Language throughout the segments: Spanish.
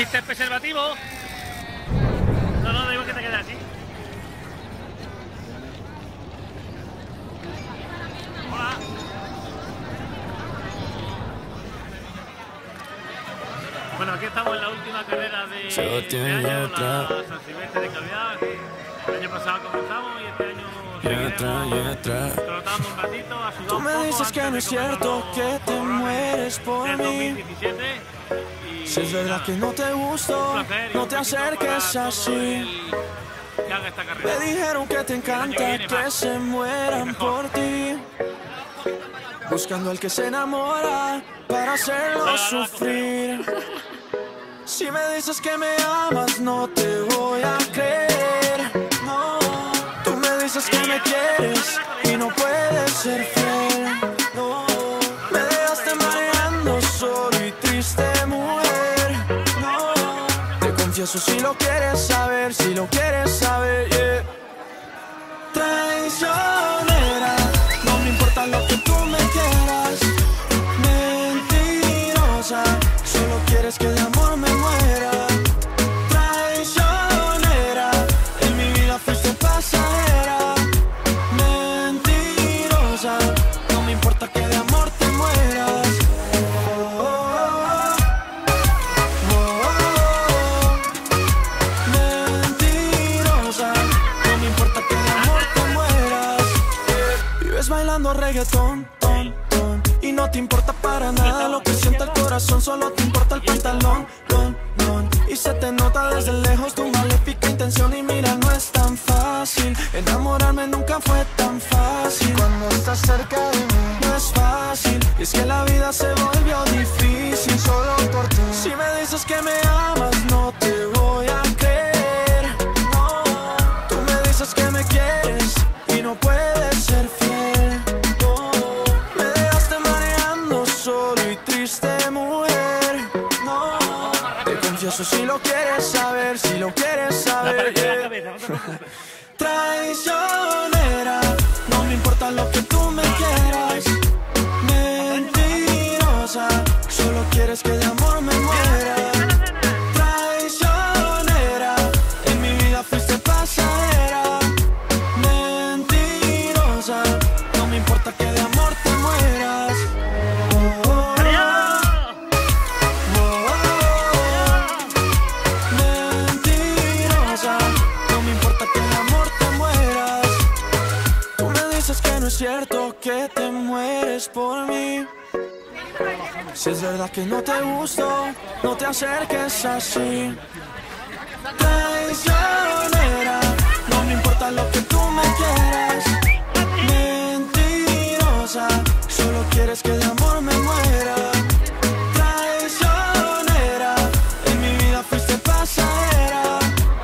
¿Existe el preservativo? No, digo que te quede así. Hola. Bueno, aquí estamos en la última carrera de año, la San Silvestre de Calviá. El año pasado comenzamos y este año seguiremos trotando un ratito, a sudar Tú un me poco dices que no es antes de cierto que te mueres por del mí. 2017. Si es verdad que no te gustó, no te acerques así. Que haga esta carrera. Me dijeron que te encanta que se mueran por ti, buscando al que se enamora para hacerlo sufrir. Si me dices que me amas, no te voy a creer. No, tú me dices que me quieres y no puedes ser fiel. No, me dejaste mareando solo y triste, mujer. No, te confieso si lo quieres saber, si lo quieres saber, yeah. Traicionera, no me importa lo que tú me quieras. Mentirosa, solo quieres que de amor me muera. Traicionera, en mi vida fuiste pasajera. Mentirosa, no me importa que de amor te mueras. Mentirosa, no me importa que de amor te mueras. Vives bailando reggaetón, ton, ton, y no te importa para nada lo que siente el corazón, solo te importa el pantalón, don, don. Y se te nota desde lejos tu maléfica intención. Y mira, no es tan fácil, enamorarme nunca fue tan fácil. Cuando estás cerca de mí no es fácil, y es que la vida se volvió difícil solo por ti. Si me dices que me amas, no te voy a creer. No, tú me dices que me quieres y no puedes ser fiel. No, me dejaste mareando solo y triste, mujer. No, te confieso si lo quieres saber, si lo quieres saber, yeah. Traicionera, no me importa lo que tú me quieras. Mentirosa, solo quieres que de amor me muera. Traicionera, en mi vida fuiste pasajera. Mentirosa, no me importa que de amor te mueras. Mentirosa, no me importa que de amor te mueras. Tú me dices que no es cierto que te mueres por mí. Si es verdad que no te gustó, no te acerques así. Traicionera, no me importa lo que tú me quieras. Mentirosa, solo quieres que de amor me muera. Traicionera, en mi vida fuiste pasajera.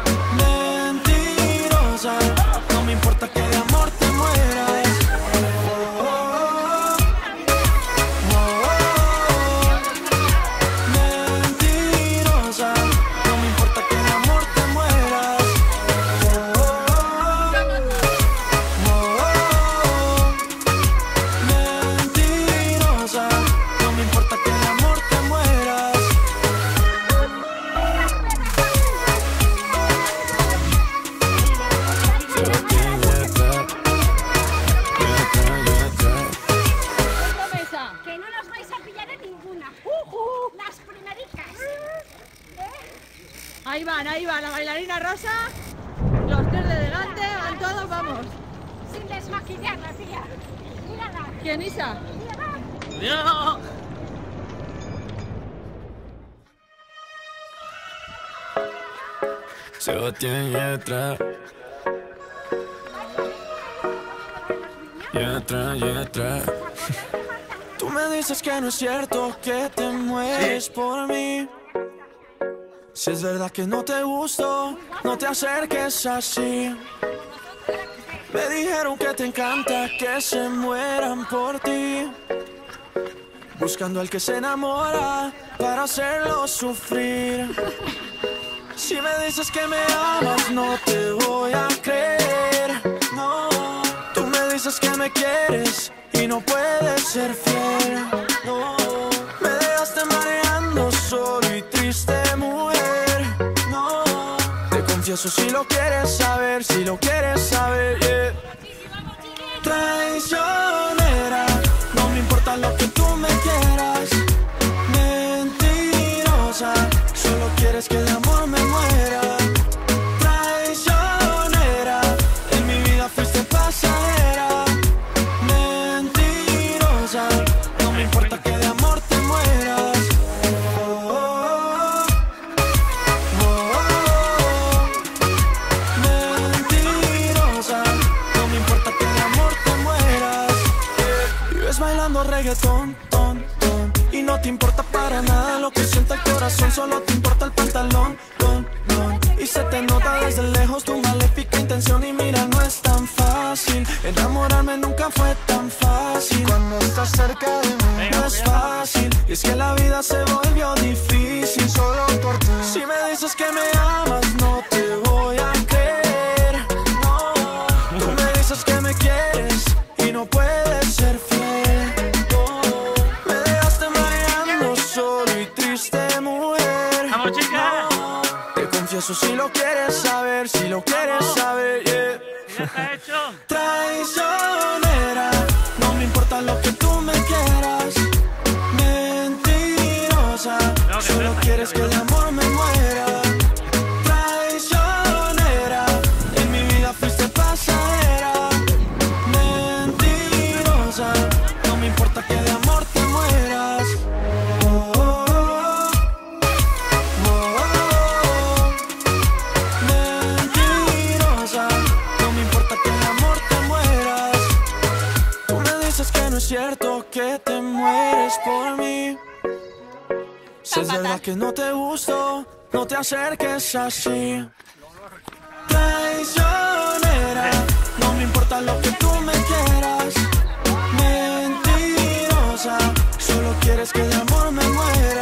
Mentirosa, no me importa que de amor te mueras. Mentirosa, no me importa que de amor te mueras. Mentirosa, no me importa que de amor te mueras. Que no nos vais a pillar en ninguna. Las primericas. Ahí van, la bailarina rosa, los tres de delante, van todos, vamos. Sin desmaquillarla, tía. Mírala. ¿Quién, Isa? ¡Dios! Sebastián Yatra. Yatra. Tú me dices que no es cierto que te mueres por mí. Si es verdad que no te gustó, no te acerques así. Me dijeron que te encanta que se mueran por ti, buscando al que se enamora para hacerlo sufrir. Si me dices que me amas, no te voy a creer. No, tú me dices que me quieres y no puedes ser fiel. No, me dejaste mareando solo y triste, mujer. confieso si lo quieres saber, si lo quieres saber, yeah. Traicionera, no me importa lo que tú me quieras. Mentirosa, solo quieres que de amor me muera. Traicionera, en mi vida fuiste pasajera. Mentirosa, no me importa que de amor te mueras. Mentirosa, no me importa que de amor te mueras. Vives bailando reggaetón, ton, ton, y no te importa para nada lo que siente el corazón, solo te importa el pantalón, ton, ton. Y se te nota desde lejos tu maléfica intención. Y mira, no es tan fácil, enamorarme nunca fue tan fácil. Cuando estás cerca de mí no es fácil, y es que la vida se volvió difícil solo por ti. Si me dices que me amas no te voy a creer, no. Tú me dices que me quieres y no puedes ser fiel, no. Me dejaste mareando solo y triste, mujer. ¡Vamos, chica! No. Te confieso si lo quieres saber, si lo quieres saber, yeah. ¿Ya está hecho? Traicionera, no me importa lo que tú me quieras. Mentirosa, solo quieres que de amor me muera. Traicionera, en mi vida fuiste pasajera. Mentirosa, no me importa que de amor te mueras. Oh, oh, oh. Oh, oh. Mentirosa, no me importa que de amor te mueras. Tú me dices que no es cierto que te mueres por mí. Si es verdad que no te gusto, no te acerques así. Traicionera, no me importa lo que tú me quieras. Mentirosa, solo quieres que de amor me muera.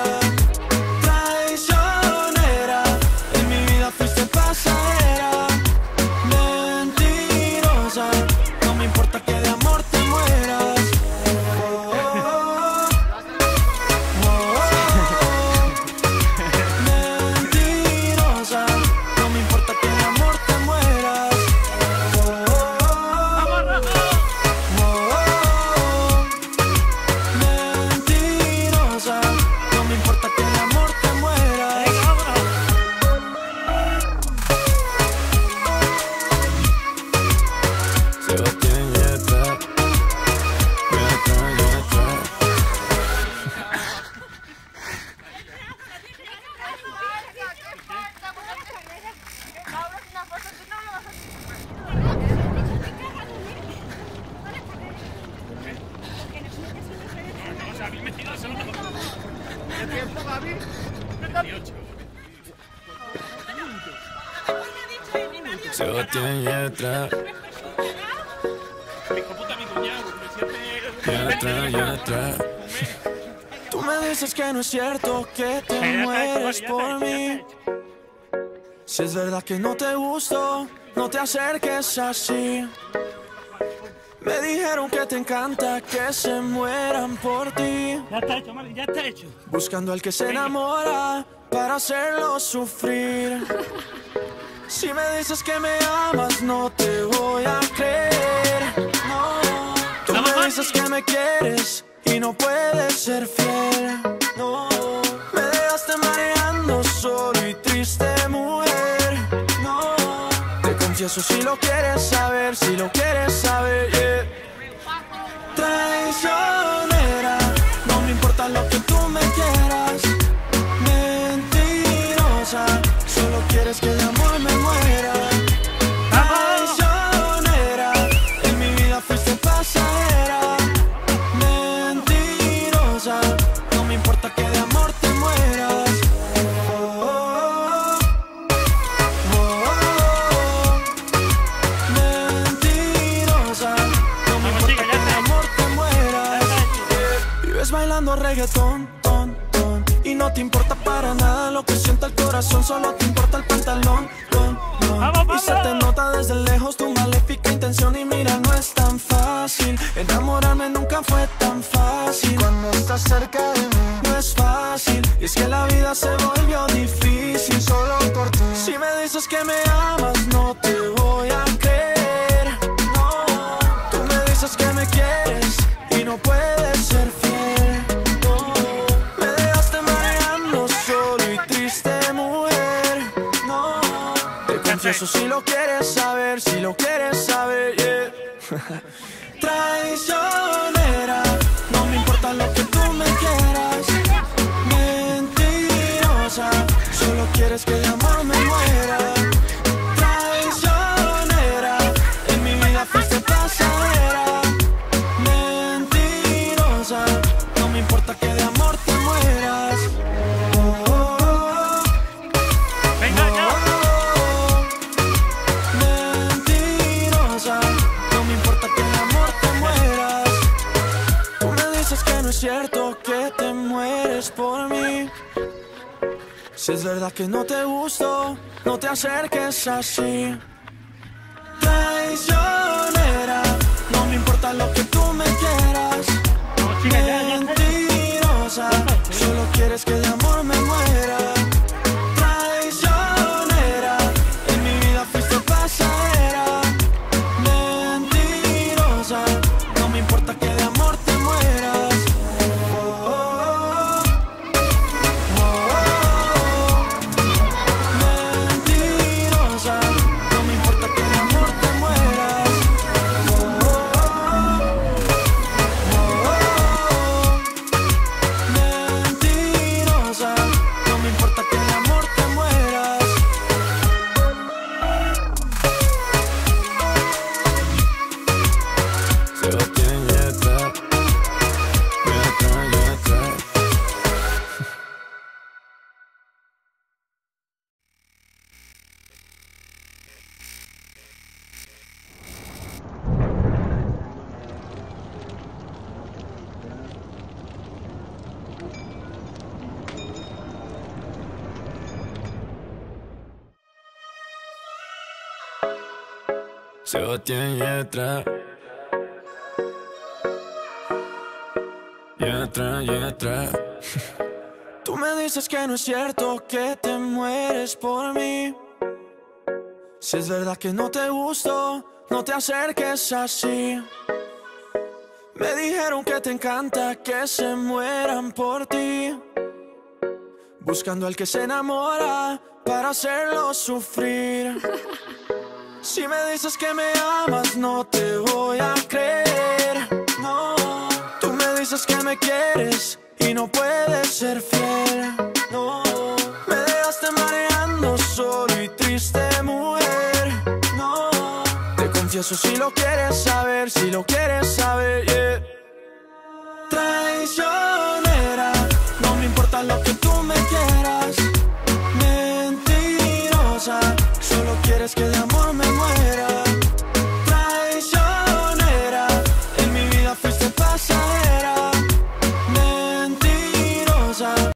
Traicionera, en mi vida fuiste pasajera. Mentirosa, no me importa que de amor te mueras. Oh, oh, oh. Oh, oh. Mentirosa, no me importa que de amor te mueras. Oh, oh, oh. ¡Vamos, Rafa! Oh, oh. Mentirosa, no me importa que de amor te mueras. ¡Venga, vámonos! Sebastián Yatra, Yatra, Yatra. O sea, 1022 es lo mejor. ¿Qué tiempo, Gaby? 28. Sebastián Yatra, Hijo puta, mi cuñado. Me siente... Yatra, Yatra. Tú me dices que no es cierto que te mueres por mí. Si es verdad que no te gusto, no te acerques así. Me dijeron que te encanta que se mueran por ti, Ya está hecho, Mali, ya está hecho. buscando al que se enamora para hacerlo sufrir. Si me dices que me amas no te voy a creer, no. Tú me dices que me quieres y no puedes ser fiel, no. Me dejaste mareando solo y triste, mujer, no. Te confieso si lo quieres saber, si lo quieres saber, yeah. Traicionera, no me importa lo que tú me quieras. Mentirosa, solo quieres que de amor me muera. Traicionera, en mi vida fuiste pasajera. Mentirosa, no me importa que de amor te mueras. Oh, oh, oh. Oh, oh. Mentirosa, no me importa que de amor te mueras. Vives bailando reggaetón, ton, ton, y no te importa para nada lo que siente el corazón, solo te importa el pantalón, ton, ton. ¡Vamos, Y se te nota desde lejos tu maléfica intención. Y mira, no es tan fácil, enamorarme nunca fue tan fácil. Cuando estás cerca de mí no es fácil, y es que la vida se volvió difícil solo por ti. Si me dices dices que me amas, no te voy a creer. No, tú me dices que me quieres y no puedes ser fiel. No, me dejaste mareando solo y triste, mujer. No, te confieso si lo quieres saber, si lo quieres saber, yeah. Traicionera, no me importa lo que tú me quieras. Mentirosa, solo quieres que de amor me muera. Traicionera, en mi vida fuiste pasajera. Mentirosa, no me importa que de amor te mueras. Venga ya. Mentirosa, no me importa que de amor te mueras. Tú me dices que no es cierto que te mueres por mí. Si es verdad que no te gusto, no te acerques así. Traicionera, no me importa lo que tú me quieras. Vamos, chica, ya. Mentirosa, solo quieres que de amor me muera. Traicionera, en mi vida fuiste pasajera. Mentirosa, no me importa que de amor te mueras. Mentirosa, no me importa que de amor te mueras. Mentirosa, no me importa que de amor te mueras. Sebastián Yatra, Yatra. Sebastián Yatra, Yatra. Tú me dices que no es cierto que te mueres por mí. Si es verdad que no te gusto, no te acerques así. Me dijeron que te encanta que se mueran por ti, buscando al que se enamora para hacerlo sufrir. Si me dices que me amas, no te voy a creer. No, tú me dices que me quieres y no puedes ser fiel. No, me dejaste mareando solo y triste, mujer. No, te confieso si lo quieres saber, si lo quieres saber, yeah. Traición